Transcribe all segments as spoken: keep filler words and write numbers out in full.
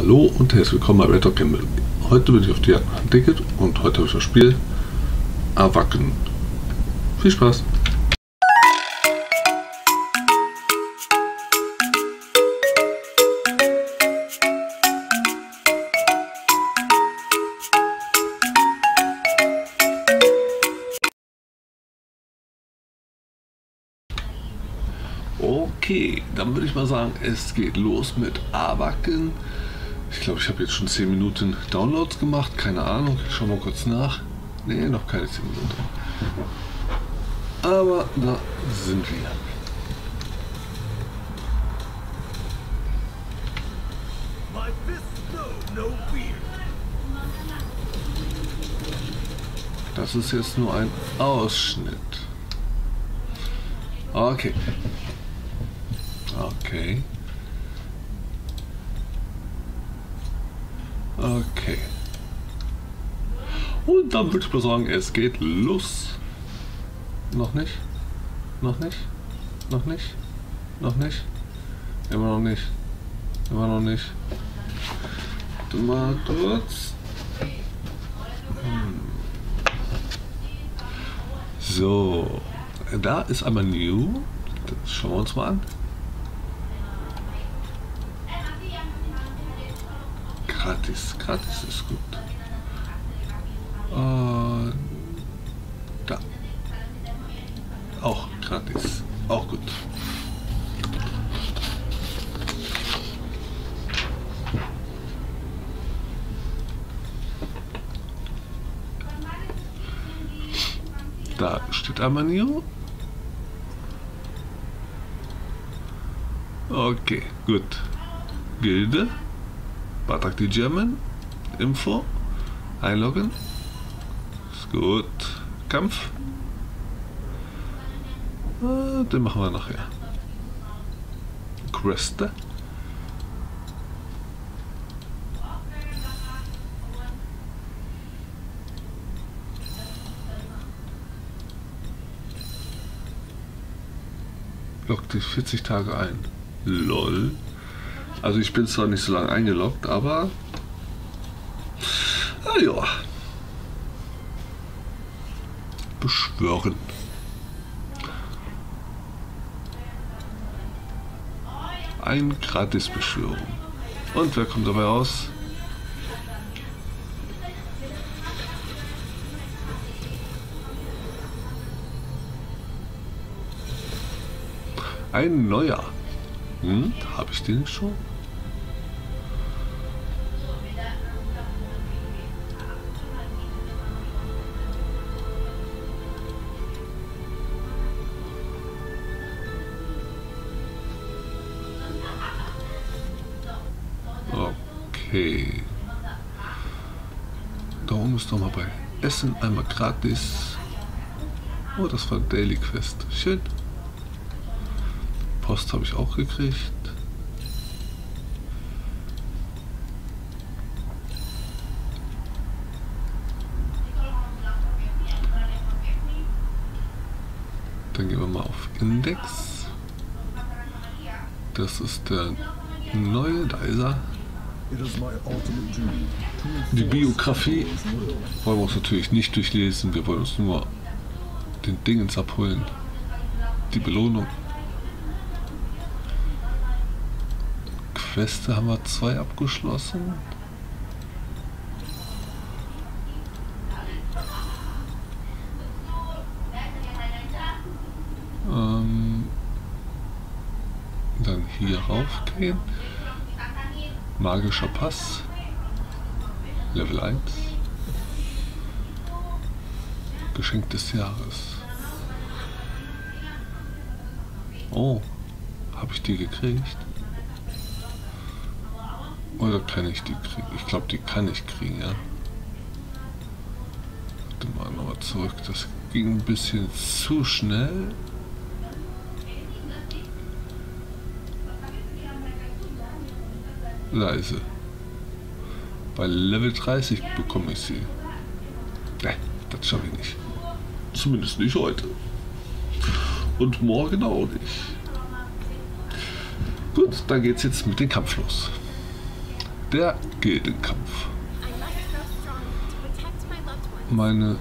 Hallo und herzlich willkommen bei Red Dog Gaming. Heute bin ich auf die Jagd nach einem Ticket und heute habe ich das Spiel Awaken. Viel Spaß! Okay, dann würde ich mal sagen, es geht los mit Awaken. Ich glaube, ich habe jetzt schon zehn Minuten Downloads gemacht, keine Ahnung, ich schaue mal kurz nach. Ne, noch keine zehn Minuten. Aber da sind wir. Das ist jetzt nur ein Ausschnitt. Okay. Okay. Okay. Und dann würde ich mal sagen, es geht los. Noch nicht? Noch nicht? Noch nicht? Noch nicht? Immer noch nicht. Immer noch nicht. Du mal kurz. Hm. So. Da ist einmal New. Das schauen wir uns mal an. Gratis. Gratis ist gut. Und da. Auch gratis. Auch gut. Da steht einmal New. Okay, gut. Gilde. Batak die German. Info. Einloggen. Ist gut. Kampf. Ah, den machen wir nachher. Queste. Loggt dich vierzig Tage ein. Lol. Also ich bin zwar nicht so lange eingeloggt, aber ah ja. Beschwören. Ein Gratis-Beschwörung. Und wer kommt dabei raus? Ein neuer. Hm, habe ich den schon? Okay. Da oben ist doch mal bei Essen einmal gratis. Oh, das war Daily Quest. Schön. Post habe ich auch gekriegt. Dann gehen wir mal auf Index. Das ist der neue, da ist er. Die Biografie wollen wir uns natürlich nicht durchlesen, wir wollen uns nur den Dingens abholen. Die Belohnung. Queste haben wir zwei abgeschlossen. Ähm, dann hier rauf gehen. Magischer Pass. Level eins. Geschenk des Jahres. Oh, habe ich die gekriegt? Oder kann ich die kriegen? Ich glaube, die kann ich kriegen, ja. Warte mal, nochmal zurück. Das ging ein bisschen zu schnell. Leise. Bei Level dreißig bekomme ich sie. Ne, das schaffe ich nicht. Zumindest nicht heute. Und morgen auch nicht. Gut, dann geht's jetzt mit dem Kampf los. Der geht in Kampf. Meine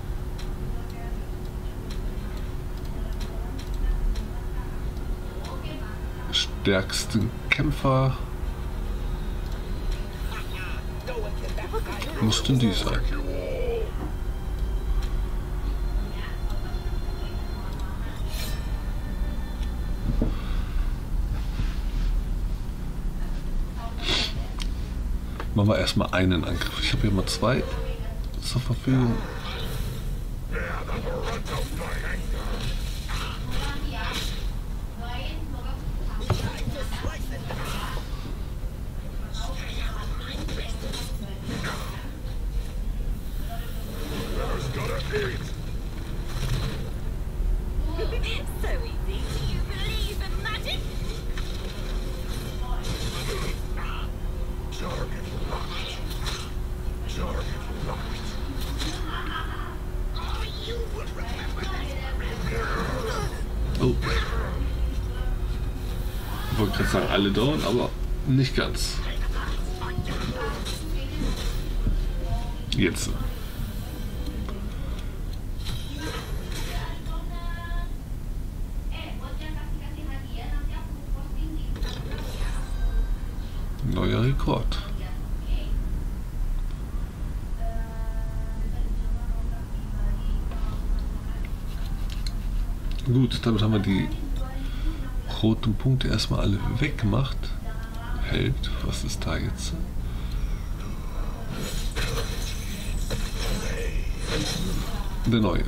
stärksten Kämpfer mussten die sein. Machen wir erstmal einen Angriff. Ich habe hier mal zwei zur Verfügung. Oh. Ich wollte gerade sagen, alle dauern, aber nicht ganz. Jetzt. Neuer Rekord. Gut, damit haben wir die roten Punkte erstmal alle weggemacht. Held, was ist da jetzt? Der neue.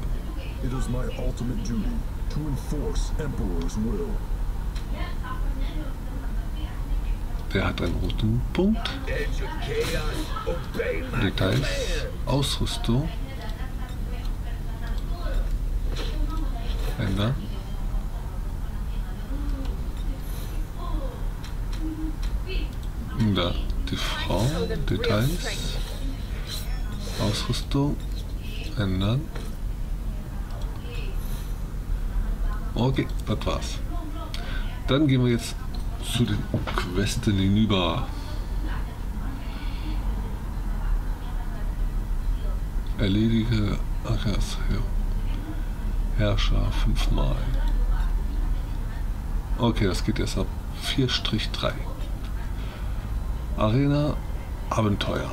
Der hat einen roten Punkt. Details, Ausrüstung. Ändern. Da die Frau, Details, Ausrüstung, ändern. Okay, das war's. Dann gehen wir jetzt zu den Questen hinüber. Erledige Akas Herrscher fünfmal. Okay, das geht jetzt ab vier drei. Arena Abenteuer.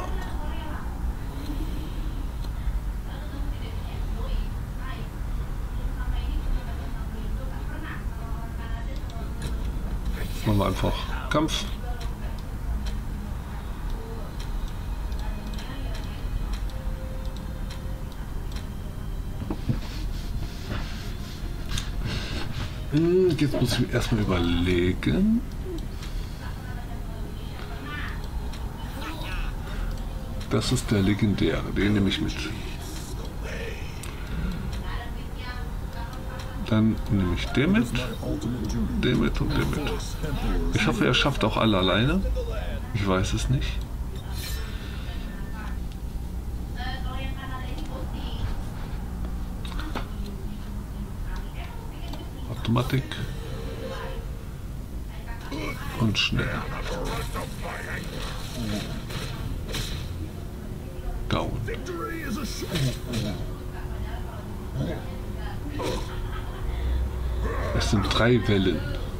Machen wir einfach Kampf. Jetzt muss ich mir erstmal überlegen. Das ist der legendäre, den nehme ich mit. Dann nehme ich den mit, den mit und den mit. Ich hoffe, er schafft auch alle alleine. Ich weiß es nicht. Automatik und schnell. Down. Es sind drei Wellen.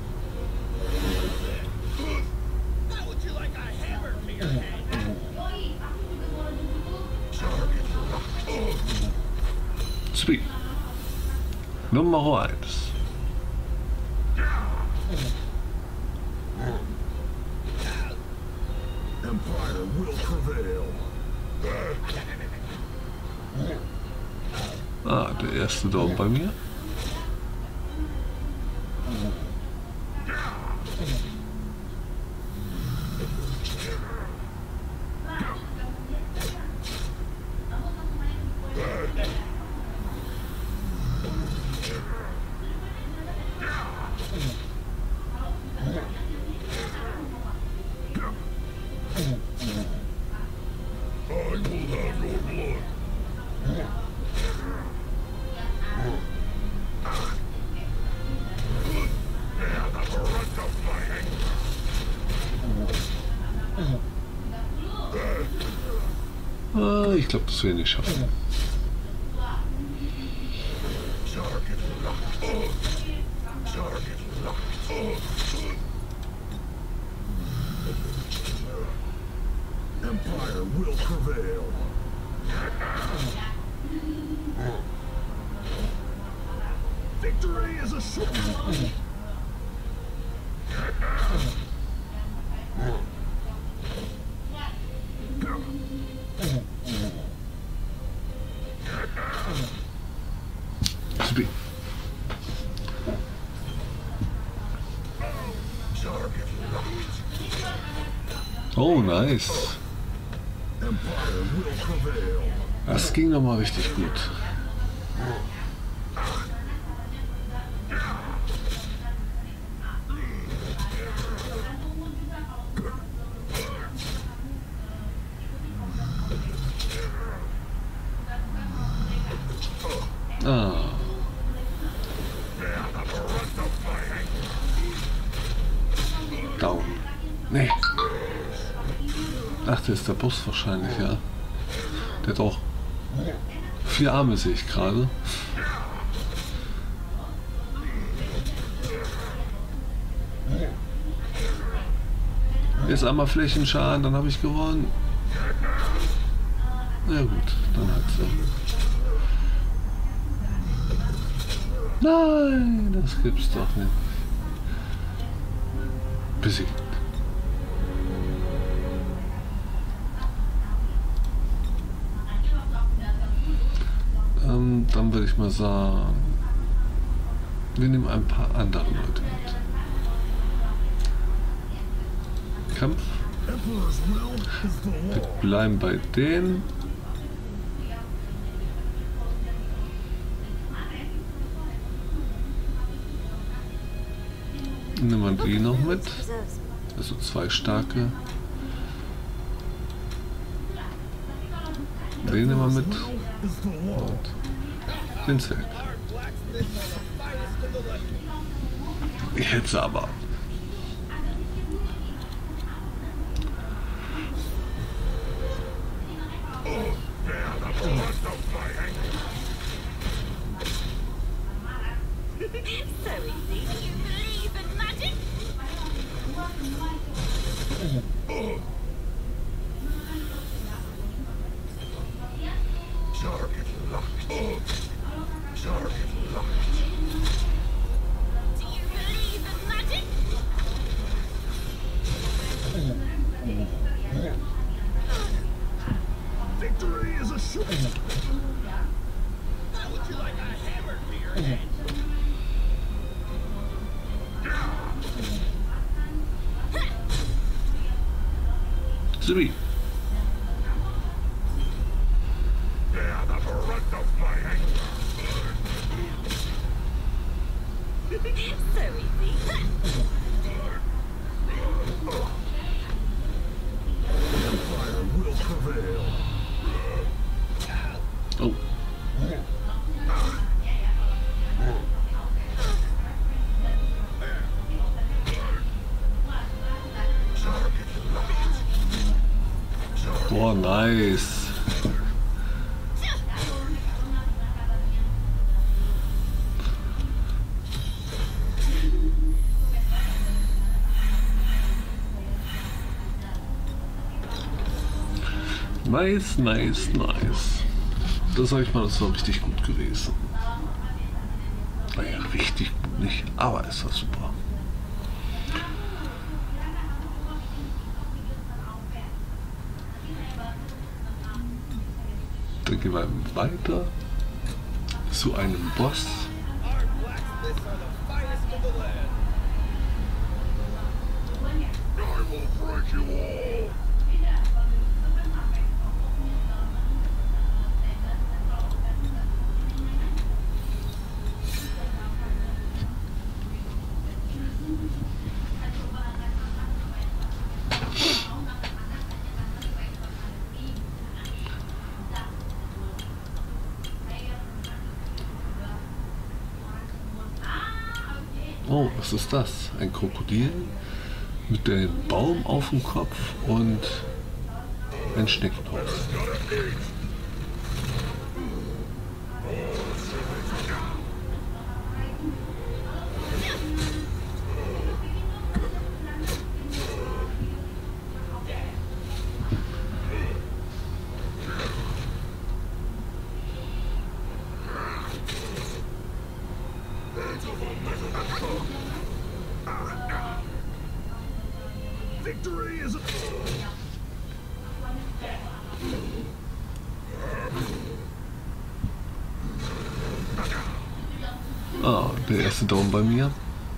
Zwei. Nummer eins. Ah, der erste Down bei mir. Ah, ich glaube, das werden wir nicht schaffen. Empire will prevail. Victory is assured. Supi. Oh, nice. Empire will prevail. Das ging nochmal richtig gut. Ah. Down. Nee. Ach, das ist der Boss wahrscheinlich, ja. Der hat auch vier Arme, sehe ich gerade. Jetzt einmal Flächenschaden, dann habe ich gewonnen. Na gut, dann halt so. Nein, das gibt's doch nicht. Besiegt. Ähm, dann würde ich mal sagen, wir nehmen ein paar andere Leute mit. Kampf. Wir bleiben bei denen. Nehmen wir die noch mit. Also zwei starke. Den nehmen wir mit. Und den Zelt. Jetzt aber. Victory is assured. How would you like a hammer to your head? Three. Bear the brunt of my anger. So easy. Empire will prevail. Oh. Boah, nice. Nice, nice, nice. Das sag ich mal, das war richtig gut gewesen. Naja, richtig gut nicht, aber es war super. Dann gehen wir weiter zu einem Boss. Our blacksmiths are the finest in the land. I will break you all. Oh, was ist das? Ein Krokodil mit dem Baum auf dem Kopf und ein Schneckenhaus. Victory is Ah, der erste Down bei mir.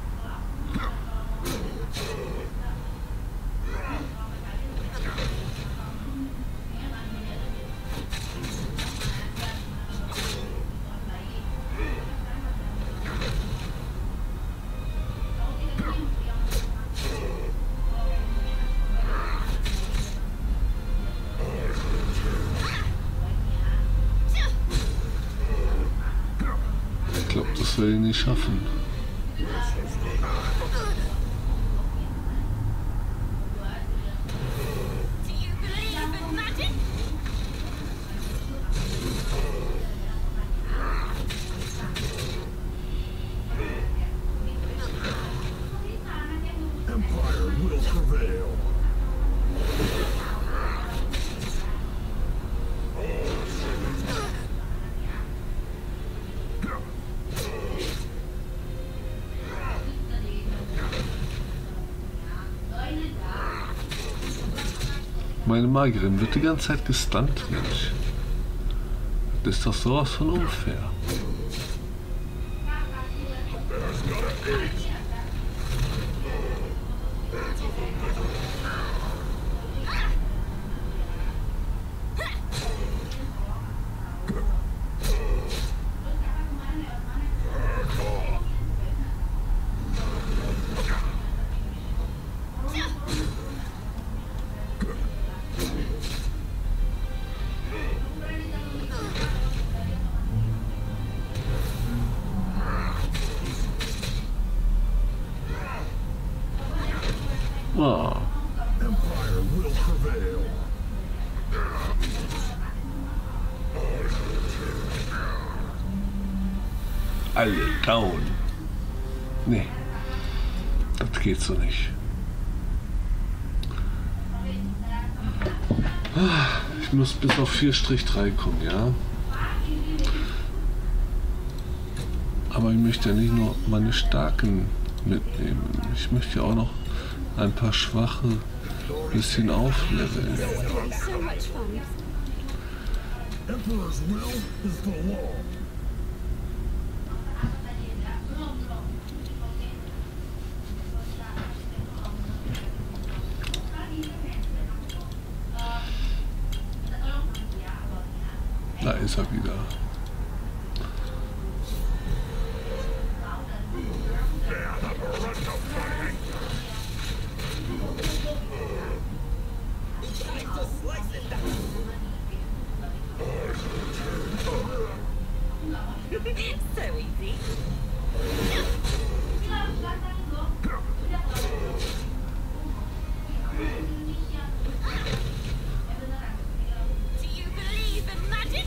Ich glaube, das will ich nicht schaffen. Do you believe in magic? Empire will prevail. Meine Magierin wird die ganze Zeit gestunt, Mensch. Das ist doch sowas von unfair. Ah, Empire will prevail. alle down. Nee, das geht so nicht. Ich muss bis auf vier Strich drei kommen, ja. Aber ich möchte ja nicht nur meine Starken mitnehmen. Ich möchte ja auch noch ein paar Schwache bisschen aufleveln. So much fun. Emperor's will is the law. Da ist er wieder. So easy. Do you believe in magic?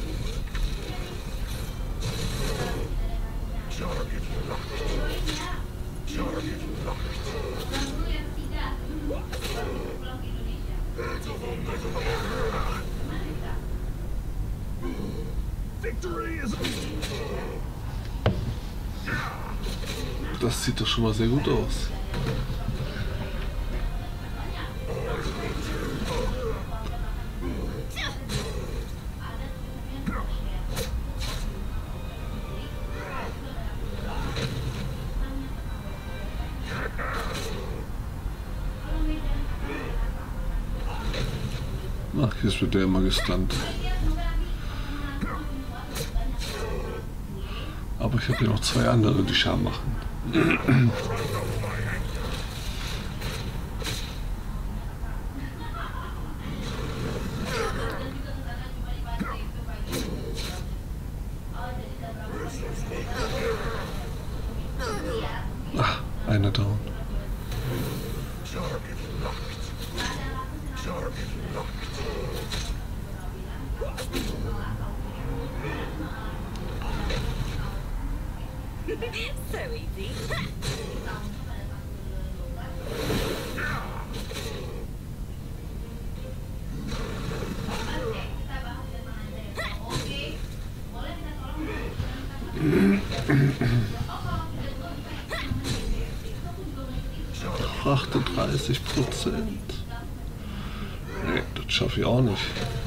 Target locked. Target locked. Victory is Das sieht doch schon mal sehr gut aus. Ach, jetzt wird der immer gestunt. Aber ich habe hier noch zwei andere, die Scham machen. Ach, einer down. target locked. Target locked. easy. achtunddreißig Prozent. Nee, das schaffe ich auch nicht.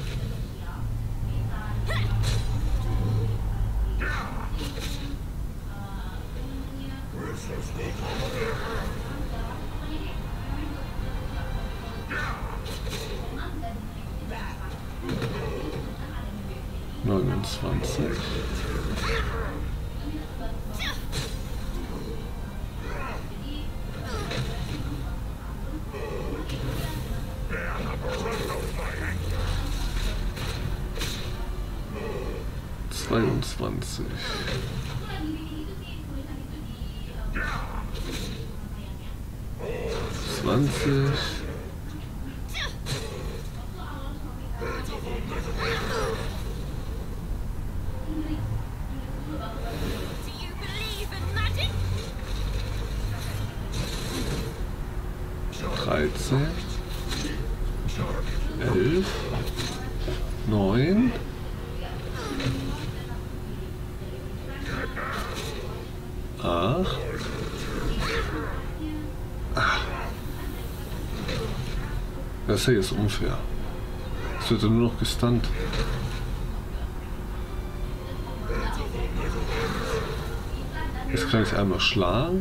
neunundzwanzig. zweiundzwanzig. zwanzig. Do you believe in magic? dreizehn. elf. neun. acht. Ah. Das hier ist unfair. Es wird ja nur noch gestunt. Jetzt kann ich einmal schlagen.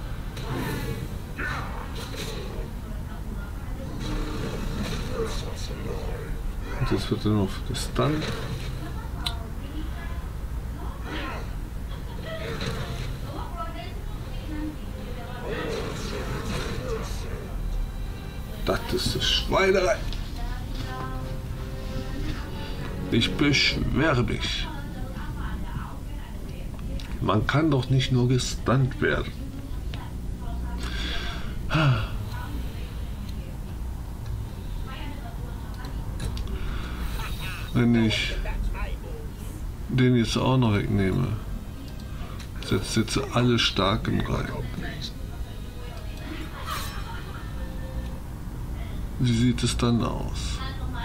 Und jetzt wird er nur noch gestunt. Das ist das Schweinerei. Ich beschwere mich. Man kann doch nicht nur gestunt werden. Wenn ich den jetzt auch noch wegnehme, setzt jetzt alle Starken rein. Wie sieht es dann aus?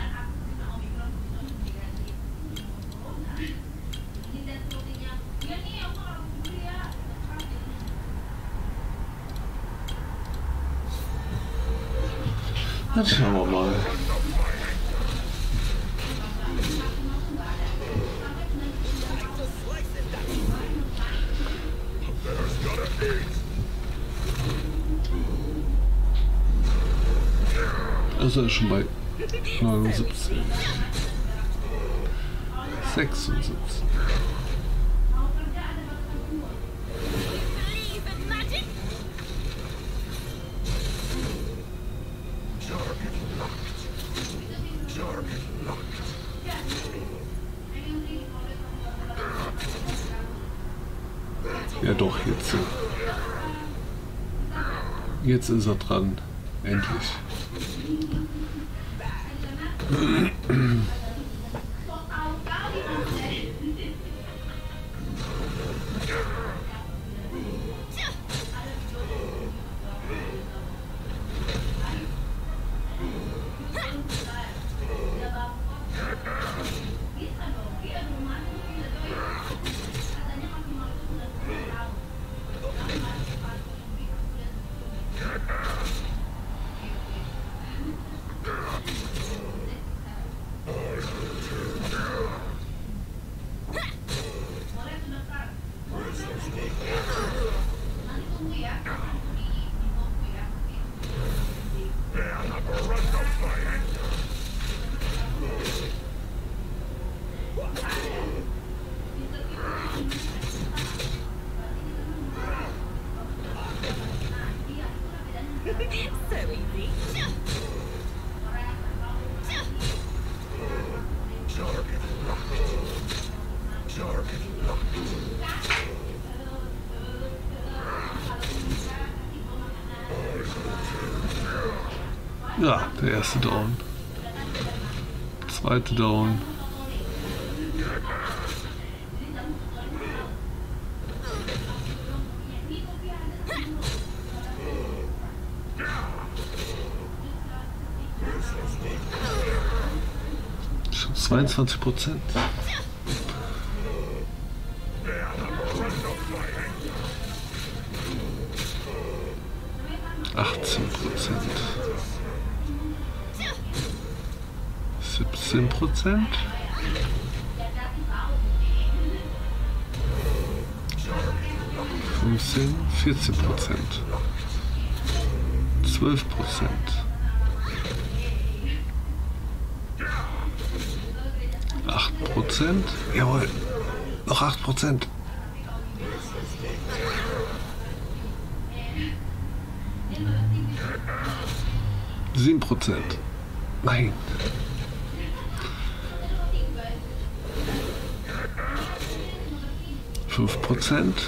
Dann schauen wir mal. Also er ist schon bei neunundsiebzig. sechsundsiebzig. Believe in magic? Ja doch, jetzt. Jetzt ist er dran. Endlich. So easy. Ja, der erste Down. Zweite Down. Schon zweiundzwanzig Prozent. achtzehn Prozent. siebzehn Prozent. fünfzehn, vierzehn Prozent. zwölf Prozent. acht Prozent. Jawohl. Noch acht Prozent. sieben Prozent. Nein. fünf Prozent.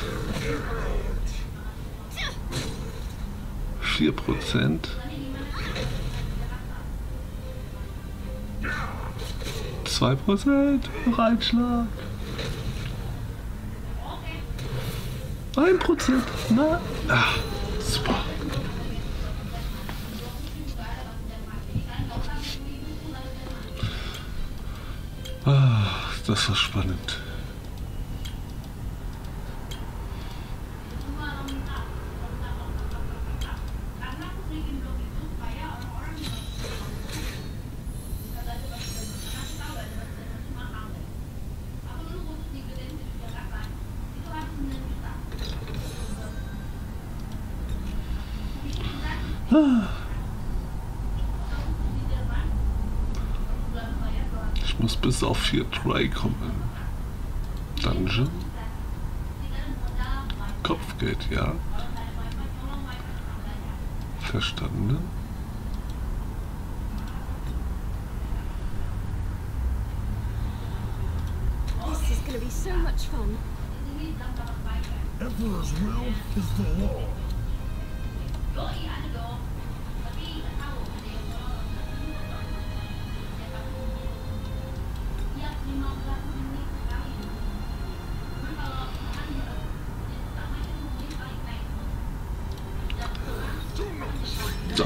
vier Prozent. zwei Prozent. Noch ein Schlag. ein Prozent. Na. Ah, super. Ah, das war spannend. Ich muss bis auf vier drei kommen. Dungeon. Kopfgeld, ja. Verstanden. This is gonna be so much fun. Emperor's will is the law. So.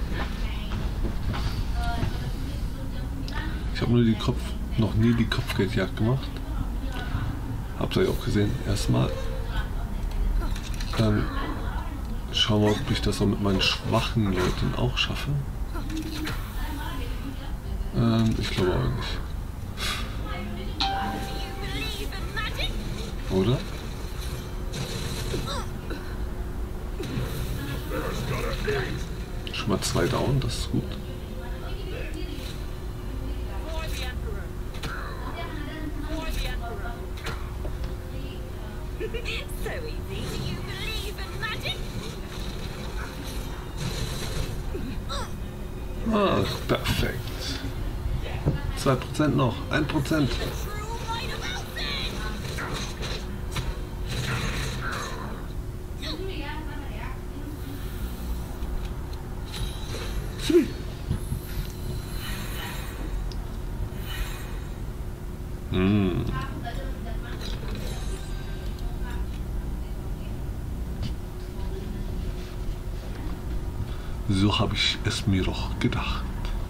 Ich habe nur die Kopf, noch nie die Kopfgeldjagd gemacht. Habt ihr auch gesehen, erstmal. Dann schauen wir, ob ich das auch mit meinen schwachen Leuten auch schaffe. Ähm, ich glaube auch nicht. Oder? Schon mal zwei down, das ist gut. So easy. Do you believe in magic? Ach, perfekt. zwei Prozent noch, ein Prozent. Hm. So habe ich es mir doch gedacht.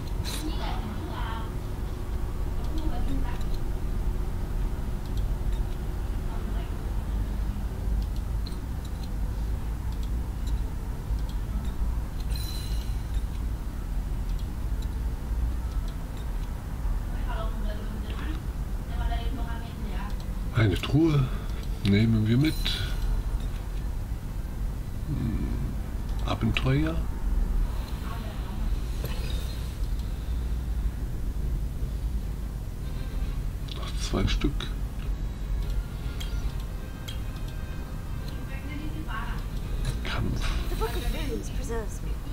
Eine Truhe nehmen wir mit. Hm, Abenteuer. Noch zwei Stück. Kampf. The Book of Runes preserves me.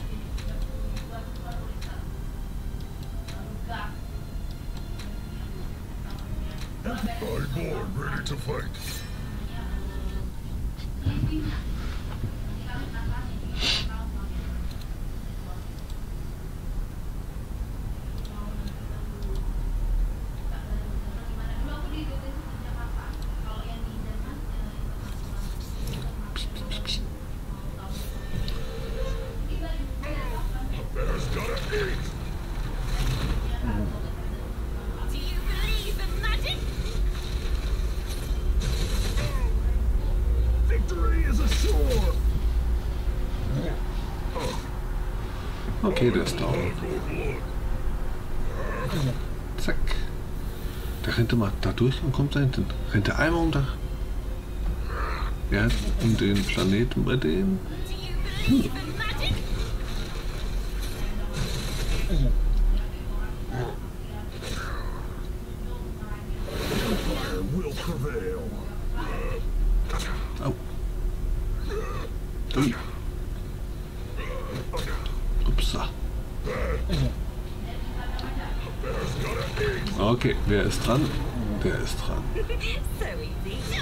I'm born ready to fight. A bear's gotta eat. Okay, der ist down. Zack. Der rennt immer da durch und kommt da hinten. Rennt er einmal um da. Ja, um den Planeten bei dem. Do you believe in magic? Empire will prevail. Au. Ui. Upsa. Okay, wer ist dran? Der ist dran. So easy.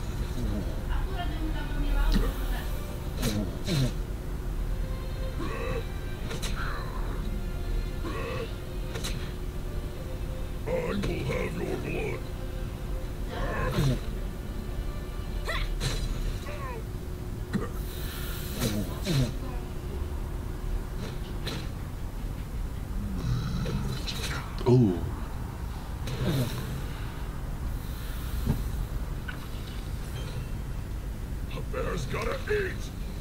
I will have your blood. Oh. A bear's gotta eat.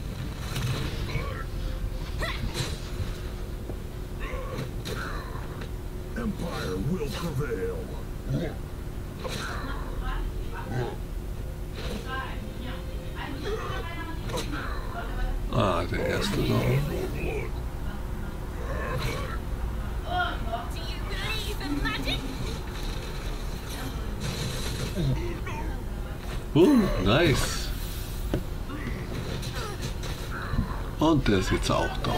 Empire will prevail. Ah, der erste noch. Do you believe in magic? Oh, nice. Und der ist jetzt auch down.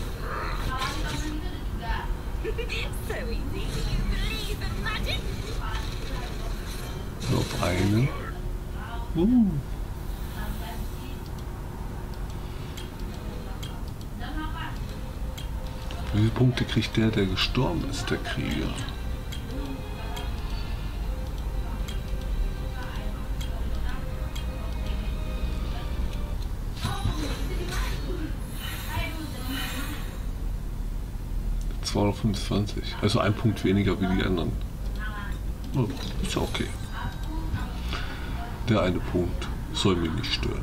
So easy. Do you believe in magic? Noch einen. Uh. Wie viele Punkte kriegt der, der gestorben ist, der Krieger? zweihundertfünfundzwanzig, also ein Punkt weniger wie die anderen. Oh, ist ja okay. Der eine Punkt soll mich nicht stören.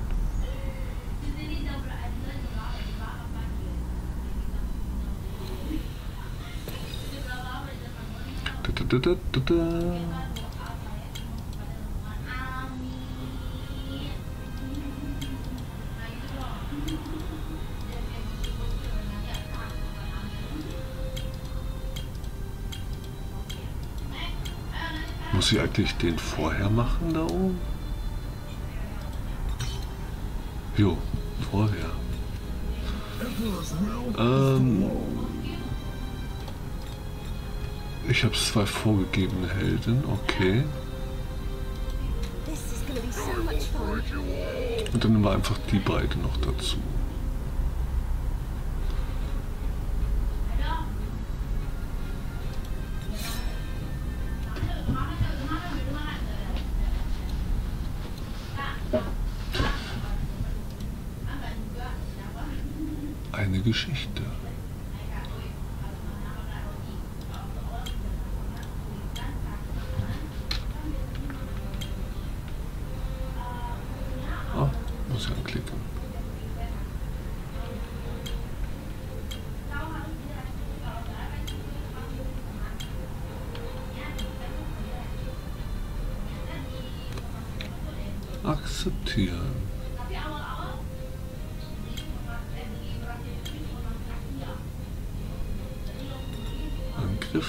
Da, da, da, da, da. Muss ich eigentlich den vorher machen da oben? Jo, vorher. Ähm, ich habe zwei vorgegebene Helden, okay. This is gonna be so much fun. Und dann nehmen wir einfach die beiden noch dazu. Eine Geschichte. Ah, muss ich anklicken. Akzeptieren. Angriff.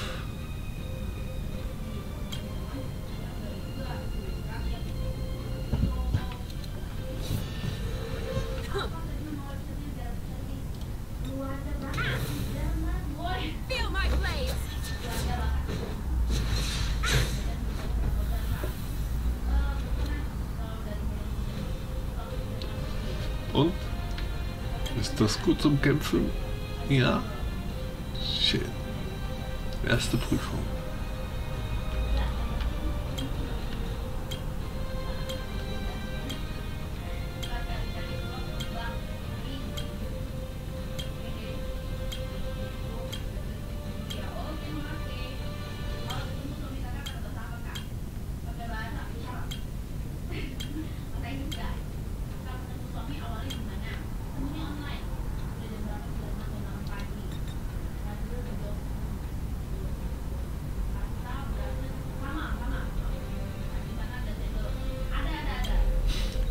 Feel my blades. Und? Ist das gut zum Kämpfen? Ja. Schön. Erste Prüfung.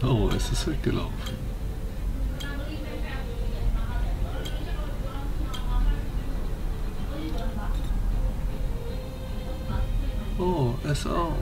Oh, es ist weggelaufen. Oh, es auch.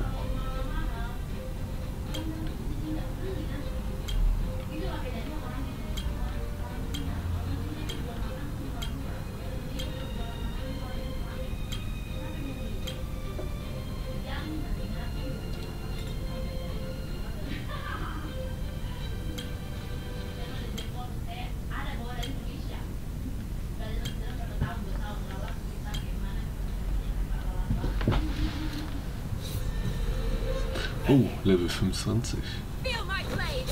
Oh, Level fünfundzwanzig. Feel my blade.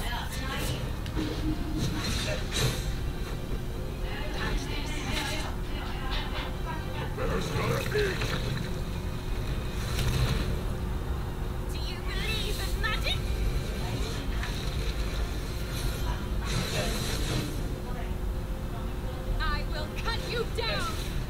Do you believe in magic? I will cut you down.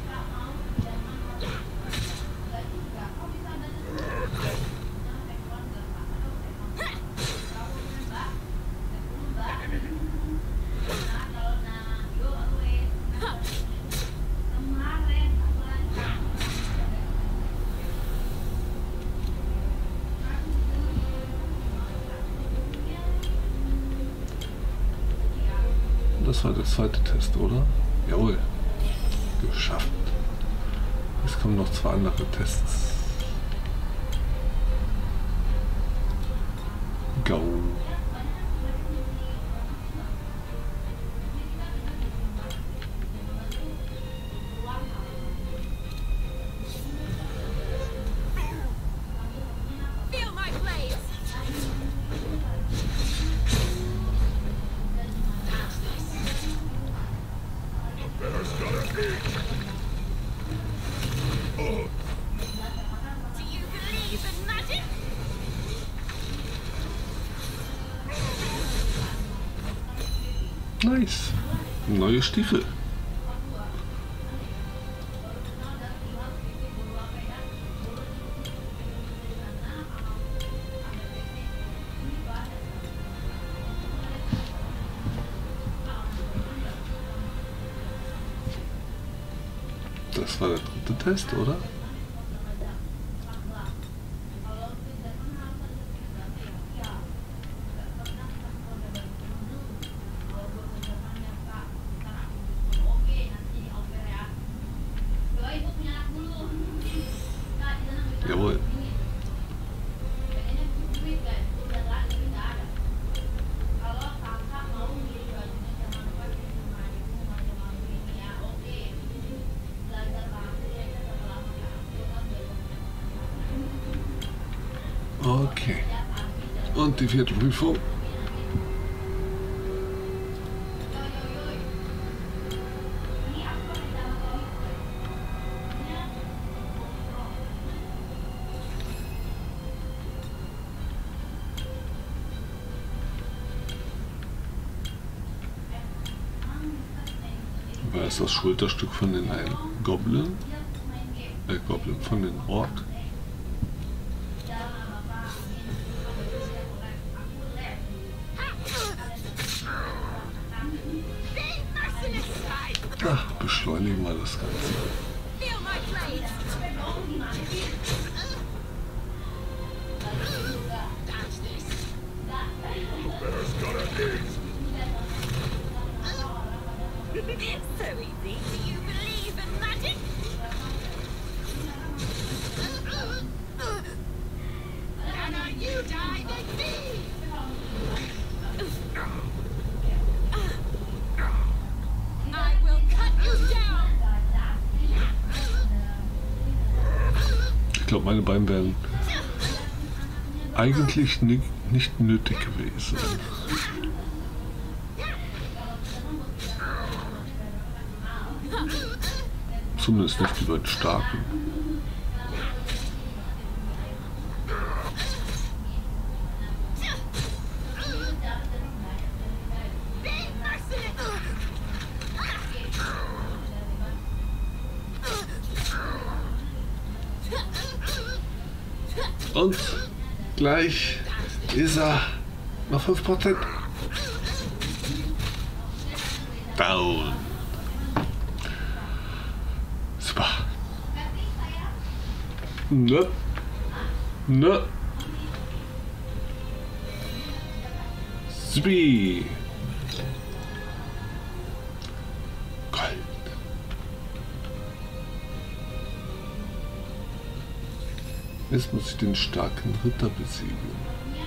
Das war der zweite Test, oder? Jawohl. Geschafft. Jetzt kommen noch zwei andere Tests. Go. Feel my blade. Do you believe in magic? Nice. Neue Stiefel. Das war der dritte Test, oder? Jawohl. Okay. Und die vierte Prüfung. War es das Schulterstück von den einen Goblin? Äh, Goblin von den Ork? Ach, beschleunigen wir das Ganze. Feel my blade. So easy. Do you believe in magic? Cannot you die with me? I will cut you down. Ich glaube, meine Beine wären eigentlich nicht, nicht nötig gewesen. Zumindest nicht die beiden starken. Und gleich ist er Noch fünf Prozent. Down. Super. Ne. Ne. Zbi. Kalt. Jetzt muss ich den starken Ritter besiegen.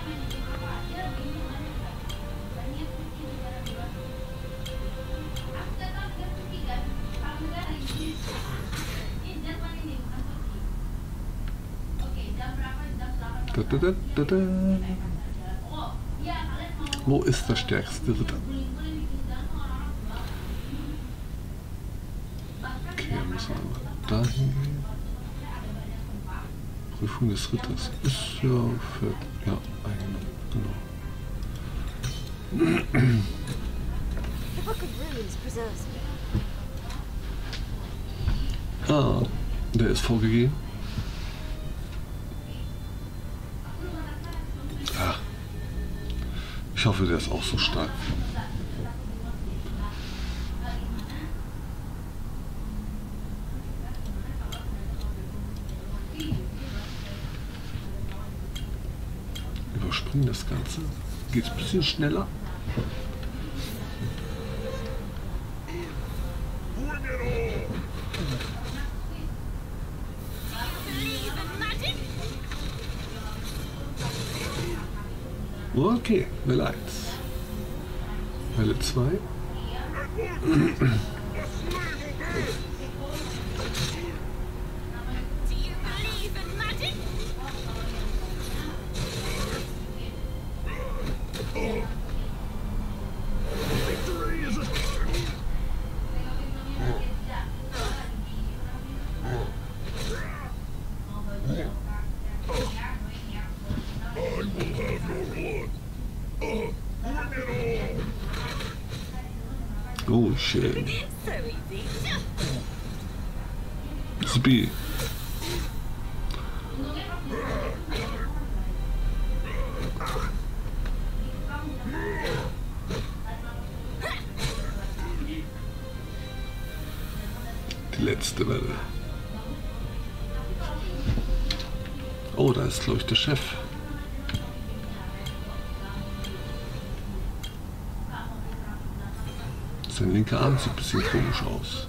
Da, da, da, da, da. Wo ist der stärkste Ritter? Okay, müssen wir mal dahin gehen. Prüfung des Ritters ist ja für ja eingenommen, genau. The Book of Runes preserves me. Ah, der ist vorgegeben. Ah, ich hoffe, der ist auch so stark. Überspringen das Ganze. Geht es ein bisschen schneller? Okay, Welle eins. Welle zwei. Oh, schön. Zbi. Die letzte Welle. Oh, da ist, glaube ich, der Chef. Sein linker Arm sieht ein bisschen komisch aus.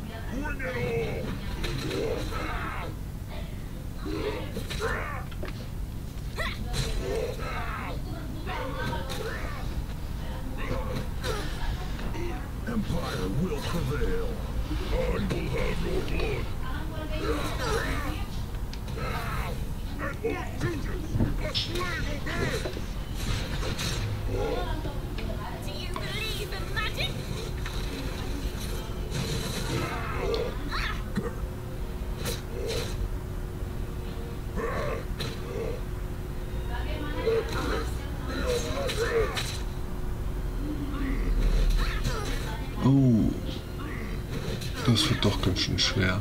Empire will prevail. I will have your blood. And what Judas, a slave obey. Do you believe in magic? Oh, das wird doch ganz schön schwer.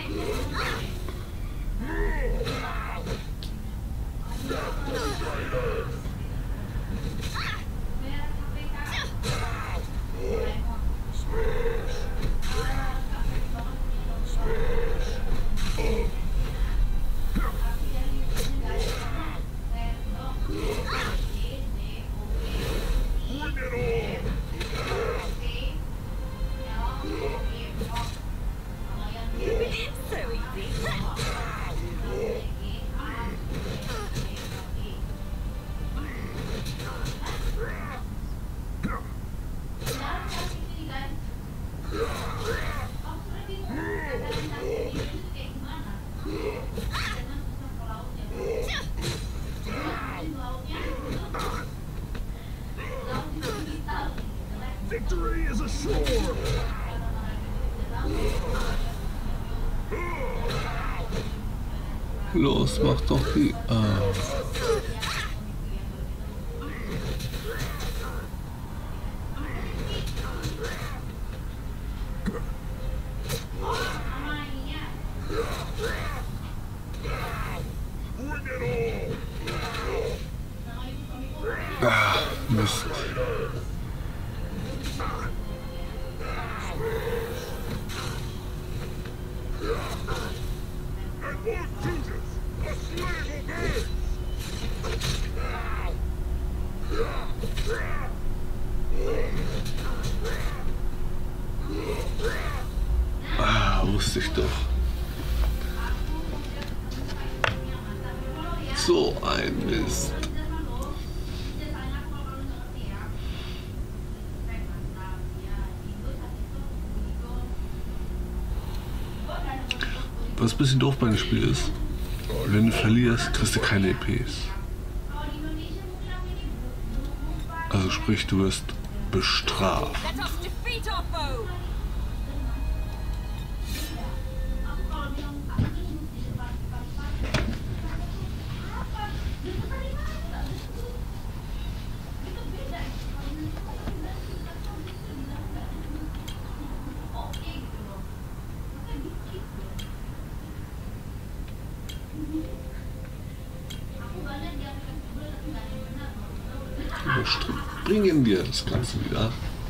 Victory is assured. Los, mach doch die... Ah. Ah, Mist. Ah, wusste ich doch. So ein Mist. Was ein bisschen doof bei dem Spiel ist, wenn du verlierst, kriegst du keine E Ps. Also sprich, du wirst bestraft. Let us defeat our foe! Bringen wir das Ganze wieder.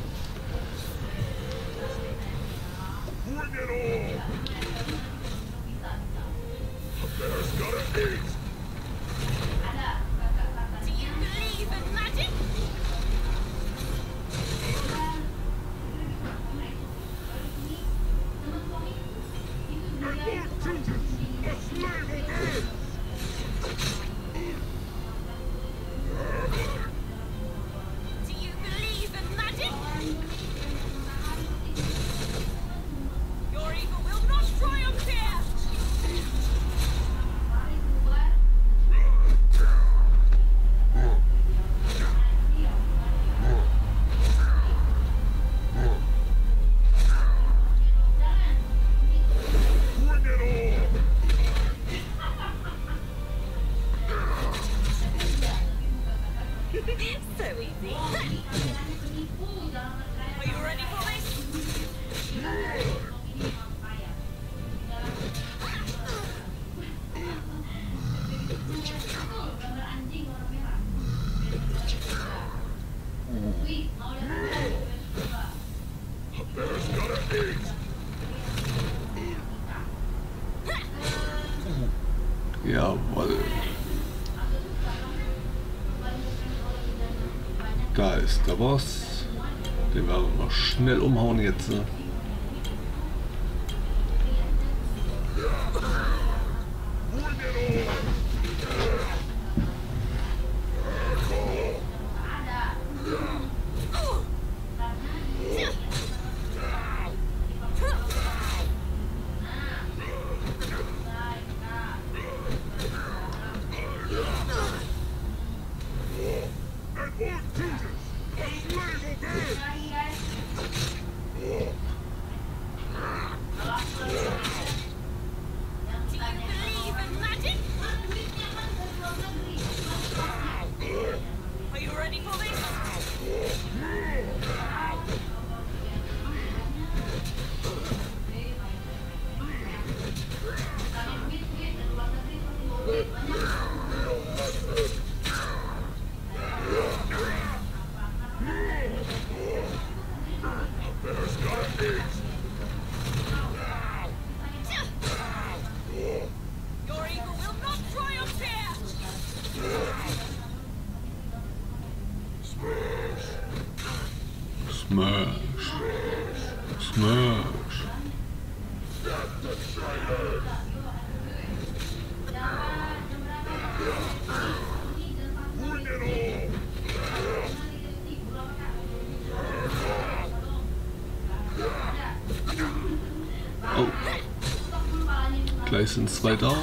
Do you believe in magic? Do you believe in magic? Your evil will not triumph here! So easy. Are you ready for this? Jawohl. Da ist der Boss. Den werden wir noch schnell umhauen jetzt. Do you believe in magic? Are you ready for this? Your evil will not triumph here! Smash. Smash. Oh. Gleich sind zwei down.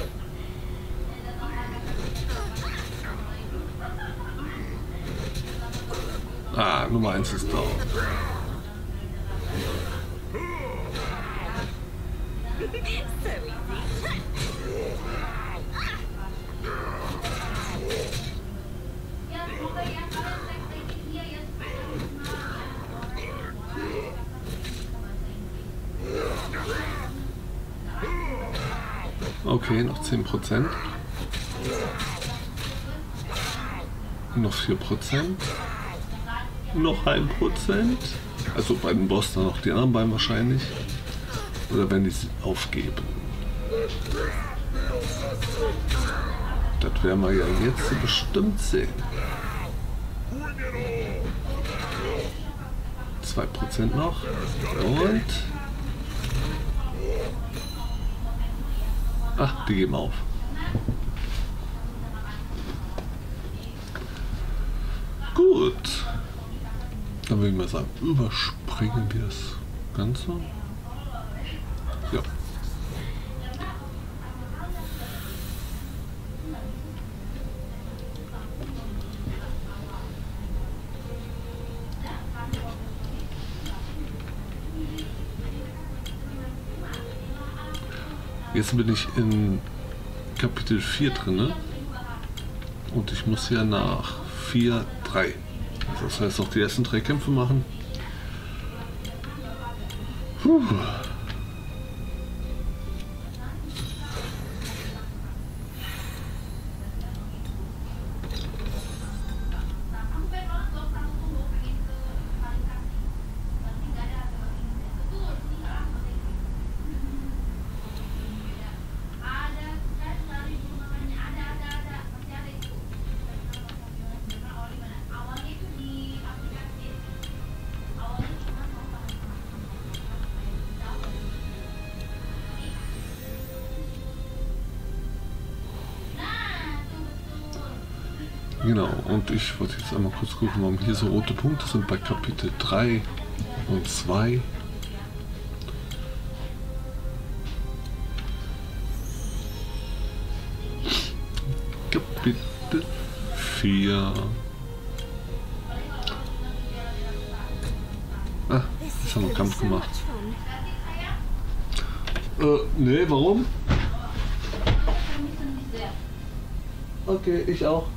Ah, Nummer eins ist down. So easy. Okay, noch zehn Prozent. Noch vier Prozent. noch ein Prozent. Also bei dem Boss dann noch die anderen beiden wahrscheinlich. Oder wenn die sie aufgeben. Das werden wir ja jetzt bestimmt sehen. zwei Prozent noch. Und... Ach, die geben auf. Gut. Dann würde ich mal sagen, überspringen wir das Ganze. Ja. Jetzt bin ich in Kapitel vier drin und ich muss ja nach vier, drei. Also das heißt noch die ersten drei Kämpfe machen. Puh. Genau, und ich wollte jetzt einmal kurz gucken, warum hier so rote Punkte sind bei Kapitel drei und zwei. Kapitel vier. Ah, jetzt haben wir Kampf gemacht. Äh, nee, warum? Okay, ich auch.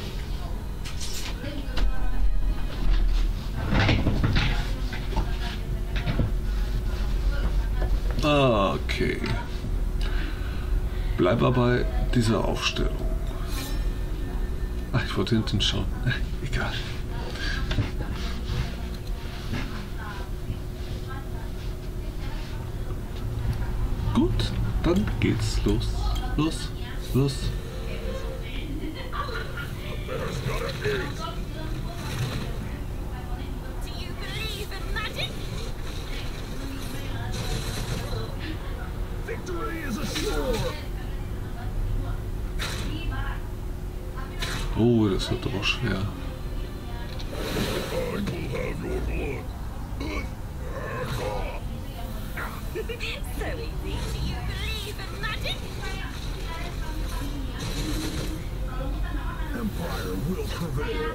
Okay. Bleib aber bei dieser Aufstellung. Ach, ich wollte hinten schauen. Egal. Gut, dann geht's los. Los, los. Oh, das wird aber schwer. Empire will prevail.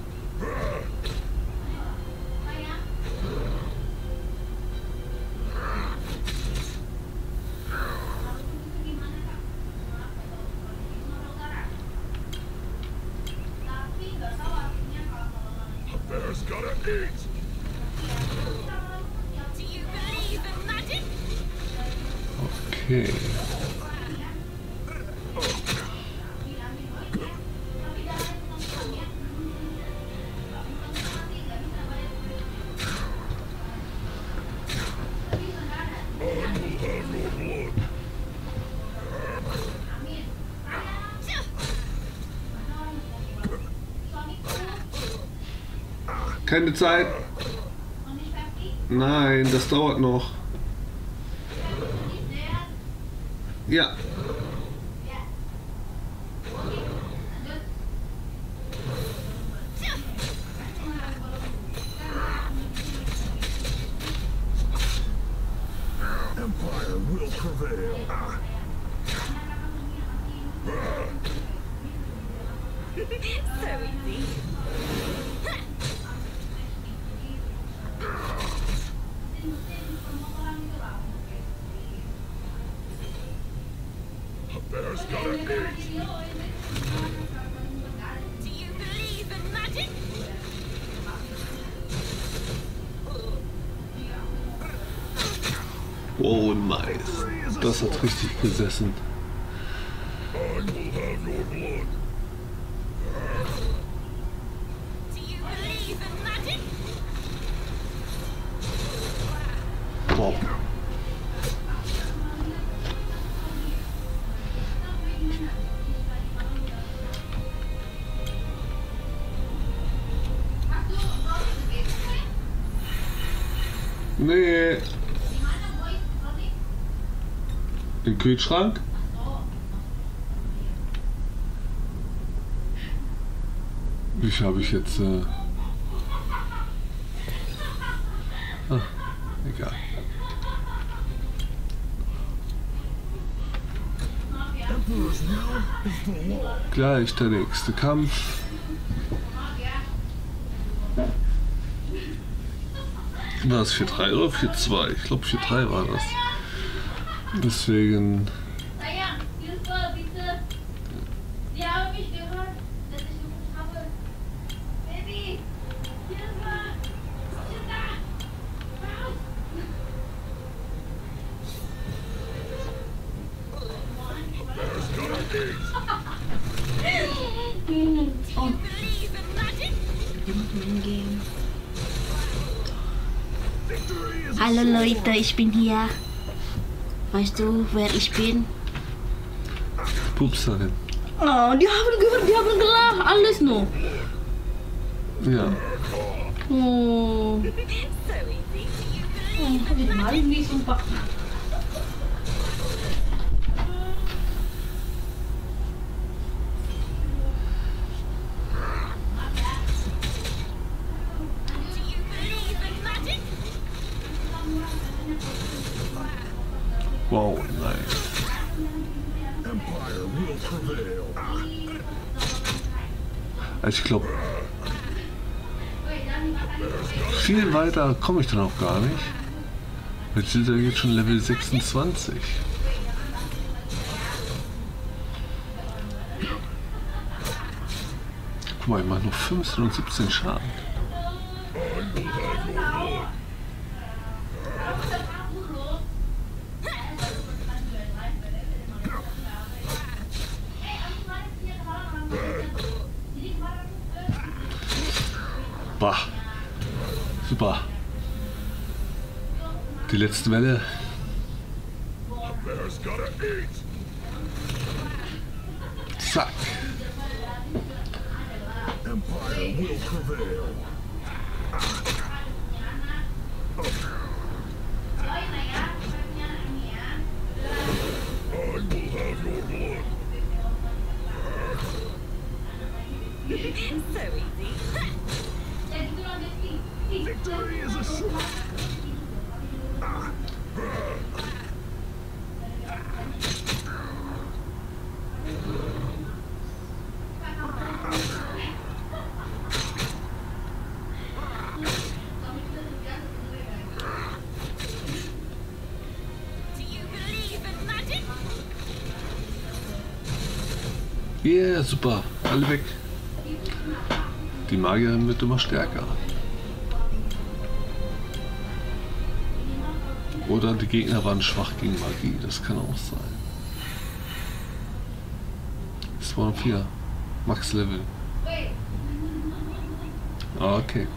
Bear's gotta eat. Do you believe in magic? Okay. Keine Zeit. Nein, das dauert noch. Ja. Empire will prevail. So easy. Bear's gotta eat. Do you believe in magic? Oh, nice. Das hat richtig gesessen. I will have your blood. Do you believe in magic? Nee. Im Kühlschrank? Wie viel habe ich jetzt? Äh ah, egal. Emperor's will is the law. Gleich der nächste Kampf. War es vier drei oder vier zwei? Ich glaube vier drei war das. Deswegen. Sayang, Silver, bitte. Sie haben mich gehört, dass ich gerufen habe. Baby, Silver, Silver, raus. Oh. Hallo Leute, ich bin hier. Weißt du, wer ich bin? Pupserin. Oh, die haben gehört, die haben gelacht, alles nur. Ja. Oh. Oh, wie mal wie sumpah. Wow, nice. Empire will prevail. Also ich glaube, viel weiter komme ich dann auch gar nicht. Jetzt sind wir jetzt schon Level sechsundzwanzig. Guck mal, ich mache nur fünfzehn und siebzehn Schaden. Bah. Super. Die letzte Welle. Bear's gotta eat. Zack. Empire will prevail. I will have your blood. Victory is assured. Yeah, super. Alle weg. Die Magierin wird immer stärker. Oder die Gegner waren schwach gegen Magie. Das kann auch sein. zweihundertvier. Max Level. Okay.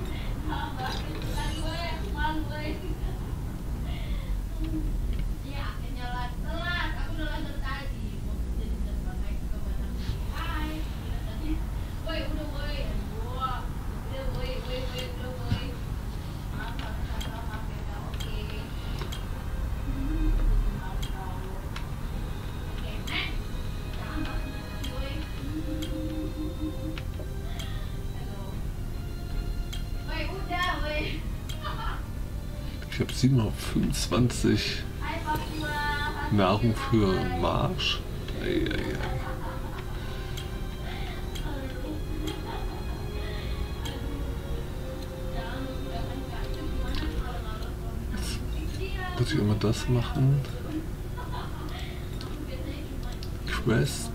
Ich habe siebenhundertfünfundzwanzig Nahrung für Marsch. Ei, ei, ei. Jetzt muss ich immer das machen. Quest.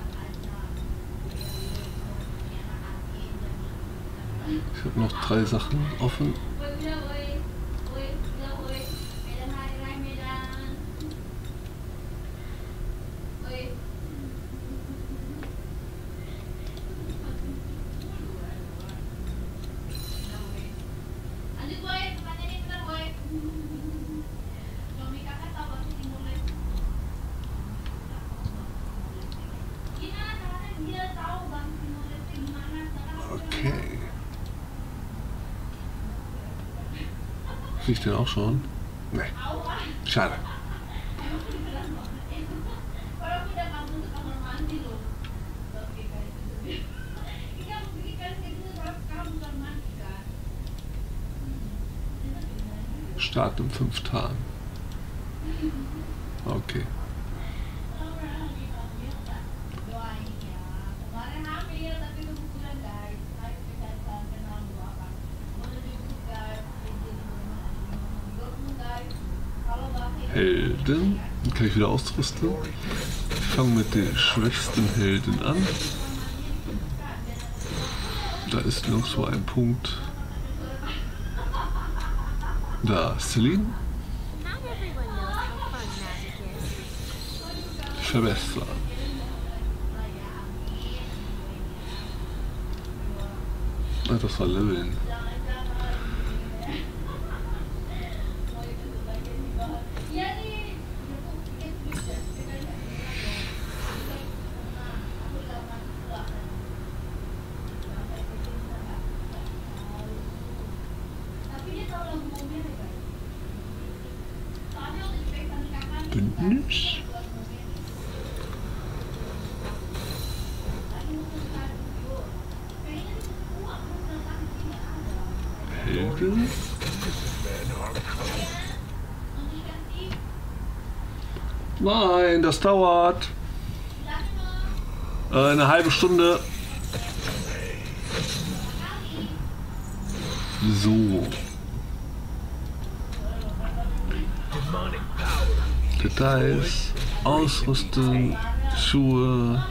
Ich habe noch drei Sachen offen. Okay. Krieg ich den auch schon? Nee. Schade. Start in fünf Tagen. Okay. Helden. Den kann ich wieder ausrüsten. Ich fange mit der schwächsten Heldin an. Da ist nirgendwo ein Punkt. Da, Celine. Verbessern. Ah, das war Leveln. Bündnis. Helden. Nein, das dauert. Äh, eine halbe Stunde. So. Details, Ausrüstung, Schuhe,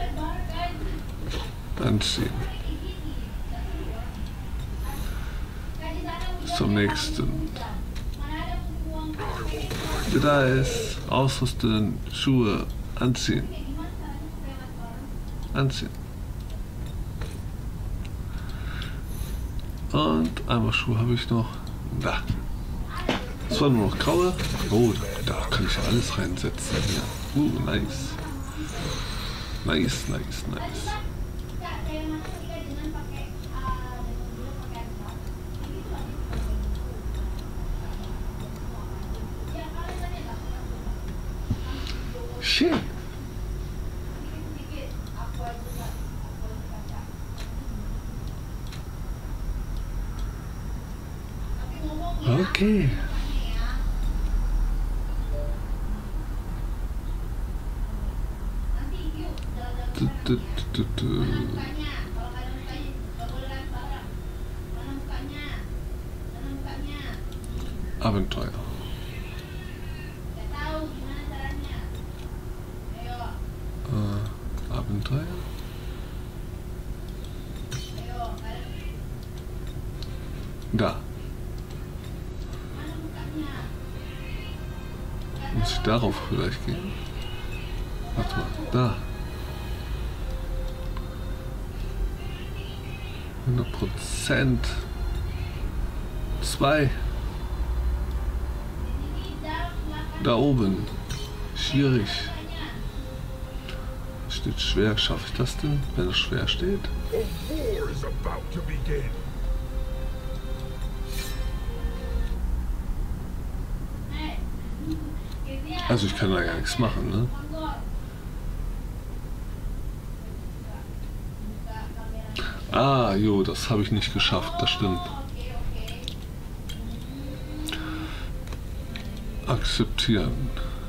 anziehen. Zum nächsten. Details, Ausrüstung, Schuhe, anziehen. Anziehen. Und einmal Schuhe habe ich noch. Da. Es war nur noch graue. Oh, da, da kann ich alles reinsetzen. Ja. Uh, nice. Nice, nice, nice. Shit. Okay. Du, du, du, du. Abenteuer. Äh, Abenteuer? Da. Muss ich darauf vielleicht gehen? Warte mal, da. hundert Prozent. Zwei. Da oben. Schwierig. Steht schwer. Schaffe ich das denn, wenn es schwer steht? Also ich kann da gar nichts machen, ne? Ah, jo, das habe ich nicht geschafft, das stimmt. Akzeptieren.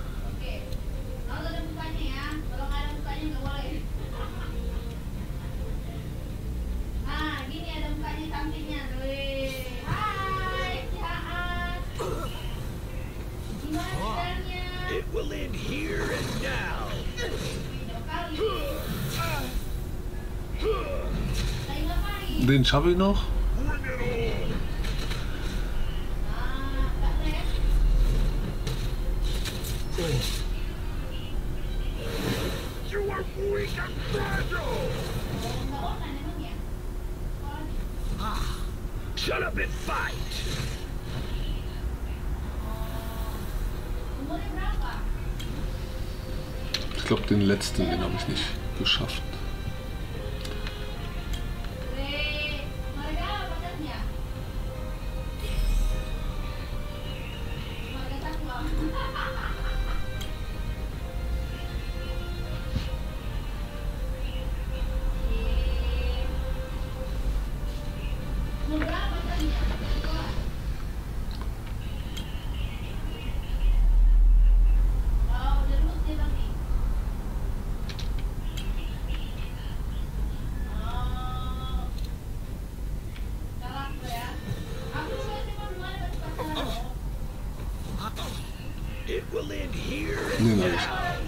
It will end here and now. Den schaffe ich noch. You are weak and fragile. Shut up and fight. Ich glaube, den letzten, den habe ich nicht geschafft.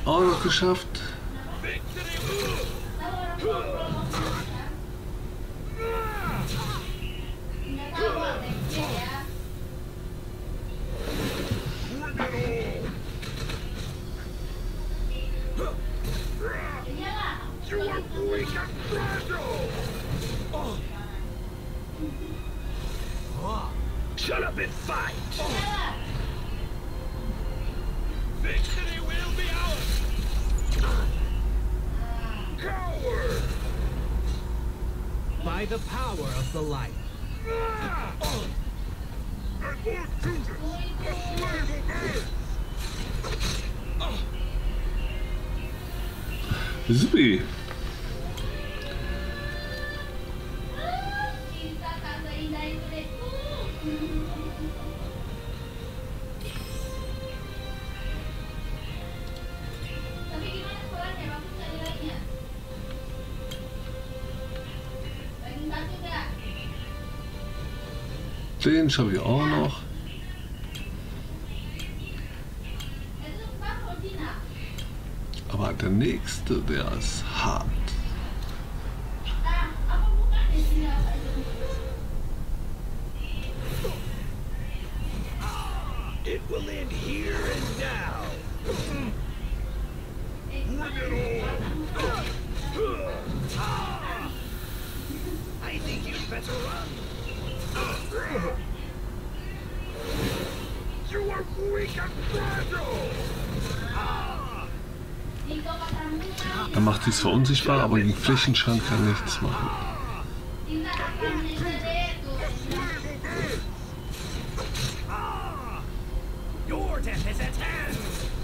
auch noch geschafft. You are weak and fragile! Shut up and fight! Victory will be ours! Coward! By the power of the light. And more Judas! A slave obeys! Zippy. Tapi gimana sekolahnya? Bagus nggak nilainya? Ranking satu nggak? Den schaffe ich auch noch. Itu Baru Cina. Aber der nächste, der ist hart. Ah, apa bukan di sini apa itu? It will end here and now! Bring it on! I think you'd better run! You are weak and fragile! Dito katambukan. Er macht sie zwar unsichtbar, aber gegen Flächenschrank kann er nichts machen. Tinggal akan itu. Your death is at hand.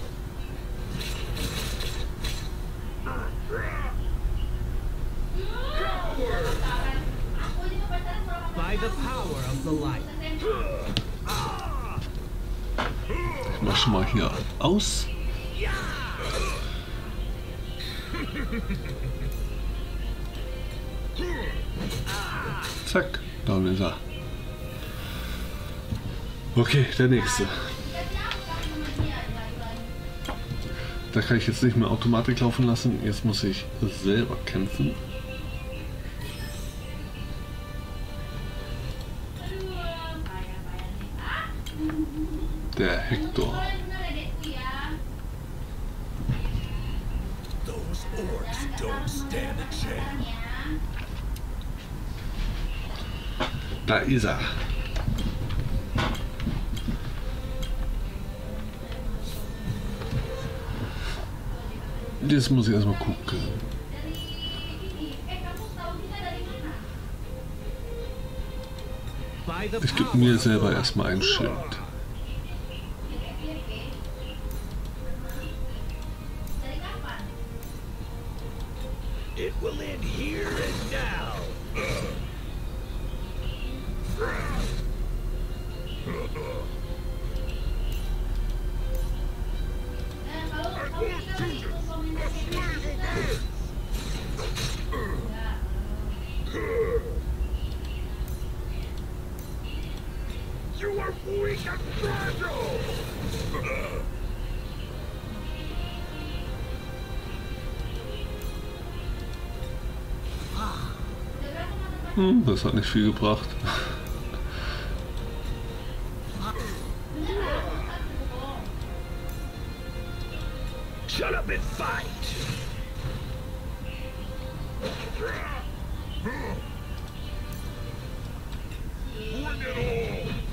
Aku juga pacaran sama By the power of the light. Ich mach schon mal hier aus. Zack, da ist er. Okay, der nächste. Da kann ich jetzt nicht mehr Automatik laufen lassen. Jetzt muss ich selber kämpfen. Der Hector. Those orcs don't stand a chance. Da ist er. Jetzt muss ich erstmal gucken. By the Ich gebe power mir of the selber light. erstmal ein Schild. It will end here and now! You are weak and fragile! Hm, das hat nicht viel gebracht. Shut up and fight! Bring it on!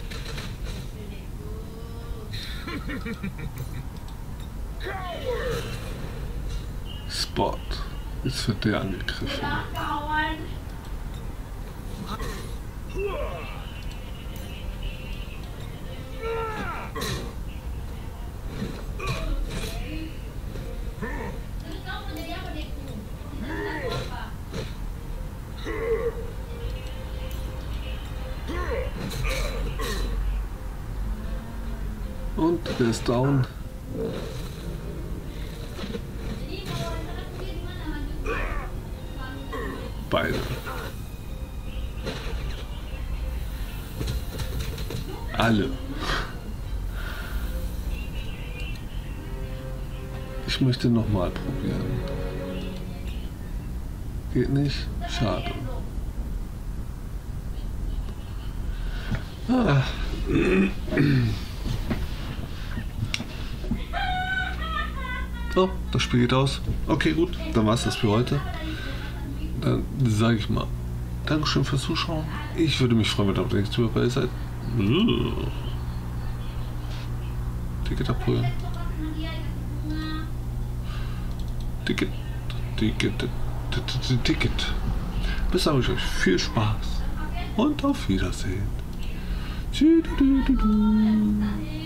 Coward! Spot. Jetzt wird der angegriffen. Kawan. Terus kamu mau jadi apa, Dekku? Jadi apa? Und der ist down. Jadi mau rencana kuliah di mana? Lanjut. Beide. Alle. Ich Ich möchte nochmal probieren. Geht nicht? Schade. Ah. So, das Spiel geht aus. Okay, gut, dann war es das für heute. Dann sage ich mal Dankeschön fürs Zuschauen. Ich würde mich freuen, wenn ihr auf der nächsten Tour dabei seid. Ticket abholen. Ticket. Ticket. Ticket. Bis dann wünsche ich euch viel Spaß und auf Wiedersehen. Tschüss.